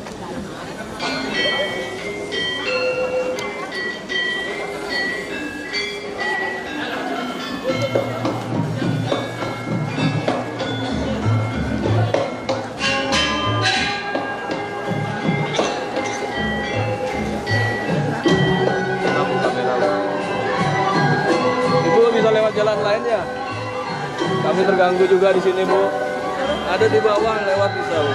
Jalan lainnya, kami terganggu juga di sini, Bu. Ada di bawah, lewat bisa, Bu.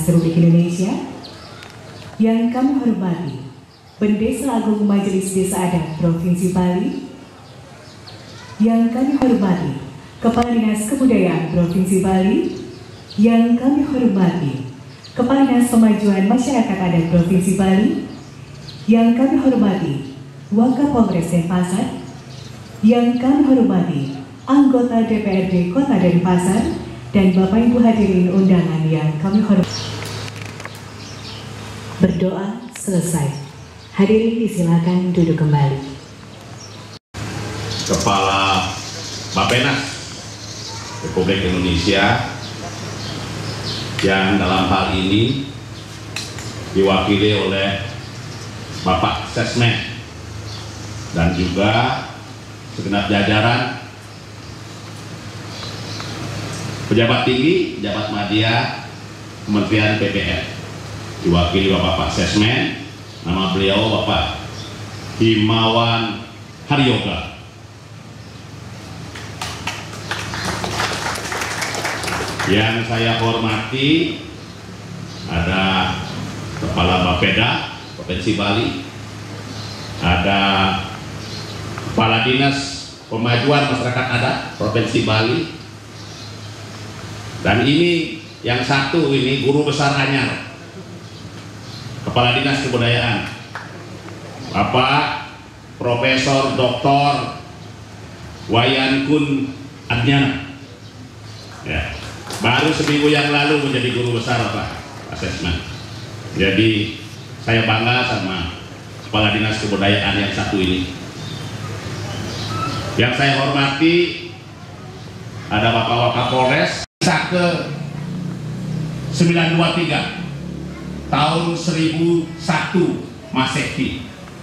Republik Indonesia. Yang kami hormati Pendesa Agung Majelis Desa Adat Provinsi Bali. Yang kami hormati Kepala Dinas Kebudayaan Provinsi Bali. Yang kami hormati Kepala Dinas Pemajuan Masyarakat Adat Provinsi Bali. Yang kami hormati Wakapolres Denpasar. Yang kami hormati anggota DPRD Kota Denpasar dan Bapak Ibu hadirin undangan yang kami hormati. Berdoa selesai. Hadirin disilakan duduk kembali. Kepala Bappenas Republik Indonesia yang dalam hal ini diwakili oleh Bapak Sesmen dan juga segenap jajaran pejabat tinggi, pejabat media Kementerian PPR, diwakili Bapak Sesmen, nama beliau Bapak Himawan Haryoga. Yang saya hormati ada Kepala Bapeda Provinsi Bali, ada Kepala Dinas Pemajuan Masyarakat Adat Provinsi Bali, dan ini yang satu ini Guru Besar Anyar, Kepala Dinas Kebudayaan, Bapak Profesor Dr. Wayankun Adnyana, ya, baru seminggu yang lalu menjadi Guru Besar Pak Asesmen. Jadi saya bangga sama Kepala Dinas Kebudayaan yang satu ini. Yang saya hormati ada Bapak Wakapolres ke 923 tahun 1001 Masehi.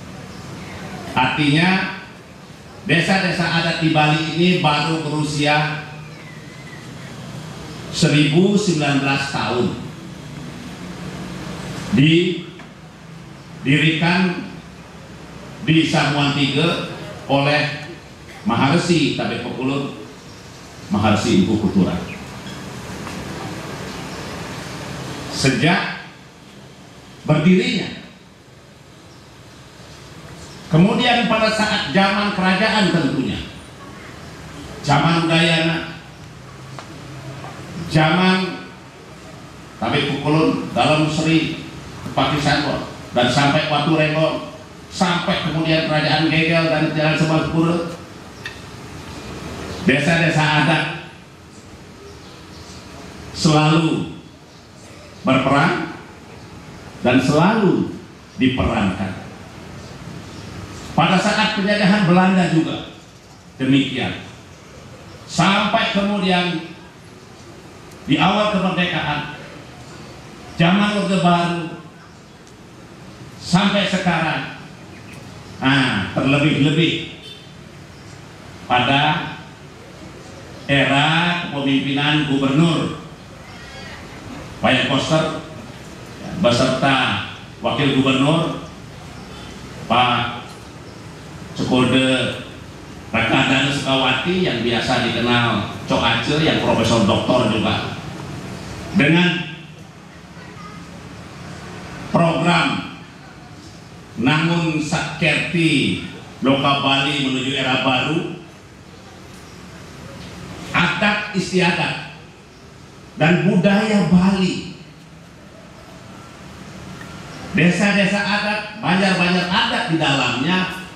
Artinya desa-desa adat di Bali ini baru berusia 1019 tahun. Didirikan di Samuan III oleh Maharsi Tabepokulut, Maharsi Impu Kuturan. Sejak berdirinya, kemudian pada saat zaman kerajaan tentunya, zaman Udayana, zaman Tabepokulut dalam Sri Pakisanwa, dan sampai Watu Renggong, sampai kemudian kerajaan Gegel dan Jalan Semarpura, desa-desa adat selalu berperang dan selalu diperankan. Pada saat penjajahan Belanda juga demikian, sampai kemudian di awal kemerdekaan, zaman Orde Baru, sampai sekarang. Terlebih-lebih pada era kepemimpinan Gubernur Wayan Koster beserta Wakil Gubernur Pak Cokolde Rakadana Sukawati yang biasa dikenal Cok Aceh, yang Profesor Doktor juga, dengan program Nangun Sakerti Loka Bali menuju era baru, adat istiadat dan budaya Bali, desa-desa adat, banjar-banjar adat di dalamnya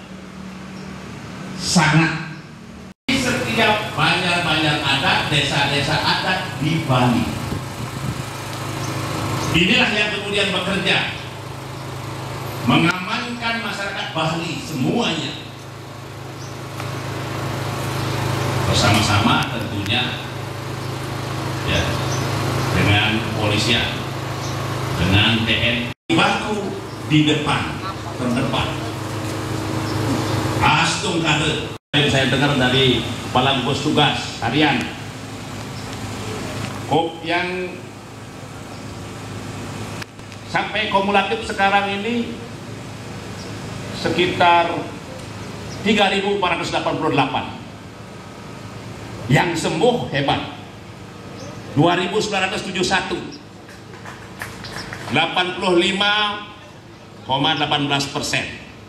sangat. Setiap banjar-banjar adat, desa-desa adat di Bali, inilah yang kemudian bekerja mengamankan masyarakat Bali semuanya, bersama-sama tentunya ya, dengan kepolisian, dengan TNI, baku di depan, terdepan. Astung kade. Saya dengar dari Kepala Gugus Tugas Harian yang sampai kumulatif sekarang ini sekitar 3.488. Yang sembuh hebat 2.971. 85,18%.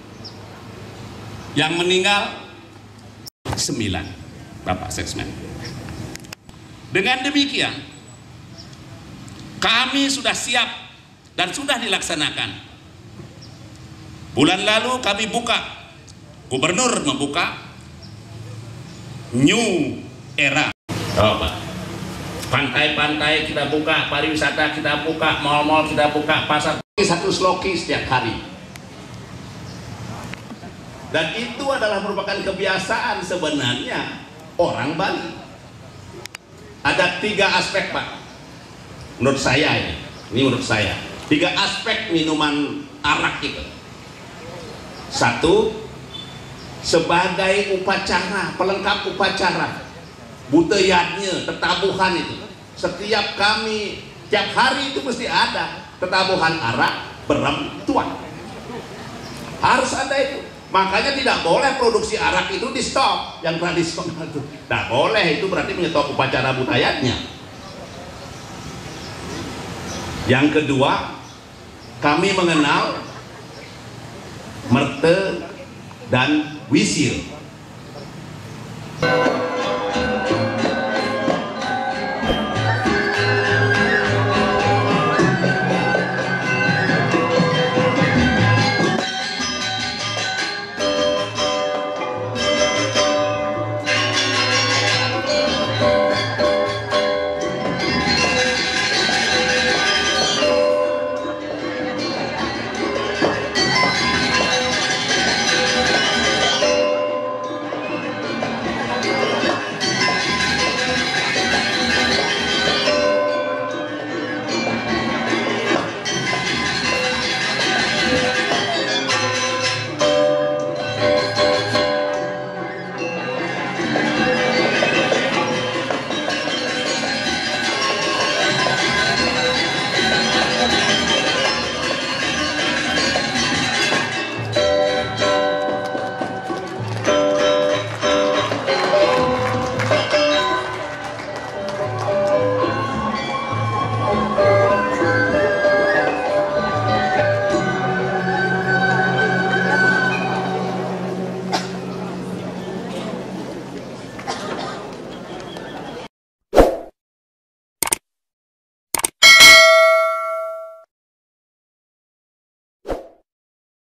Yang meninggal 9, Bapak Sesmen. Dengan demikian, kami sudah siap dan sudah dilaksanakan. Bulan lalu kami buka, gubernur membuka new era. Pantai-pantai kita buka, pariwisata kita buka, mal-mal kita buka, pasar satu sloki setiap hari. Dan itu adalah merupakan kebiasaan sebenarnya orang Bali. Ada 3 aspek, Pak. Menurut saya ini menurut saya. 3 aspek minuman arak itu. 1, sebagai upacara, pelengkap upacara. Budayanya, tetabuhan itu. Setiap kami, tiap hari itu mesti ada tetabuhan arak beremtuan. Harus ada itu. Makanya tidak boleh produksi arak itu di stop yang tradisional itu. Tidak boleh, itu berarti menyetop upacara budayanya. Yang kedua, kami mengenal merte dan wisil.